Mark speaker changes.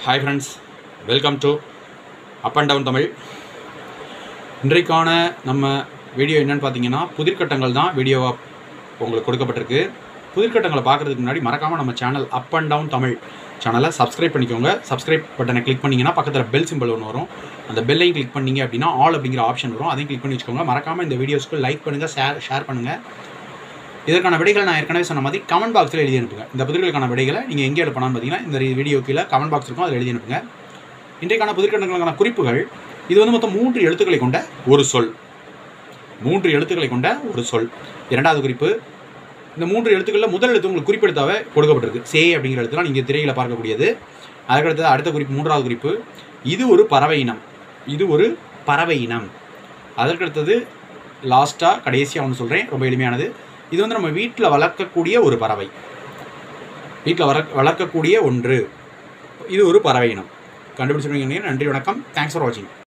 Speaker 1: Hi friends, welcome to Up and Down Tamil. இன்றைக்கான நம்ம video என்னன்னு பார்த்தீங்கன்னா புதிர்கட்டங்கள் தான் வீடியோவா உங்களுக்கு கொடுக்கப்பட்டிருக்கு. புதிர்கட்டங்களை பார்க்குறதுக்கு முன்னாடி மறக்காமல் நம்ம channel up and down Tamil சேனலை சப்ஸ்கிரைப் பண்ணிக்கோங்க. சப்ஸ்கிரைப் பட்டனை கிளிக் பண்ணிங்கன்னா பக்கத்தில் பெல் சிம்பிள் ஒன்று வரும். அந்த பெல்லையும் கிளிக் பண்ணிங்க அப்படின்னா ஆல் அப்படிங்கிற ஆப்ஷன் வரும். அதையும் கிளிக் பண்ணி வச்சுக்கோங்க. மறக்காமல் இந்த வீடியோஸ்க்கு லைக் பண்ணுங்கள், ஷேர் பண்ணுங்கள். இதற்கான விடைகள் நான் ஏற்கனவே சொன்ன மாதிரி கமெண்ட் பாக்ஸில் எழுதி அனுப்புங்க. இந்த புதிர்களுக்கான விடைகளை நீங்கள் எங்கே எழுப்பலாம்னு பார்த்தீங்கன்னா இந்த வீடியோ கீழே கமெண்ட் பாக்ஸ் இருக்கும், அதில் எழுதி அனுப்புங்க. இன்றைக்கான புதிர்கட்டங்களுக்கான குறிப்புகள் இது மொத்தம் 3 எழுத்துக்களை கொண்ட ஒரு சொல். 3 எழுத்துக்களை கொண்ட ஒரு சொல். இரண்டாவது குறிப்பு, இந்த 3 எழுத்துக்களில் முதல் எழுத்து உங்களுக்கு குறிப்பெடுத்தாவே கொடுக்கப்பட்டிருக்கு. சே அப்படிங்கிற எழுத்துலாம் நீங்கள் திரையில் பார்க்கக்கூடியது. அதுக்கடுத்தது அடுத்த குறிப்பு, மூன்றாவது குறிப்பு, இது ஒரு பறவை இனம். இது ஒரு பறவை இனம். அதற்கடுத்தது லாஸ்ட்டாக கடைசியாக ஒன்று சொல்கிறேன், ரொம்ப எளிமையானது. இது நம்ம வீட்டில் வளர்க்கக்கூடிய ஒரு பறவை. வீட்டில் வளர்க்கக்கூடிய ஒன்று. இது ஒரு பறவை இனம். கண்டுபிடிச்சிருக்கீங்க. நன்றி, வணக்கம். தேங்க்ஸ் ஃபார் வாட்சிங்.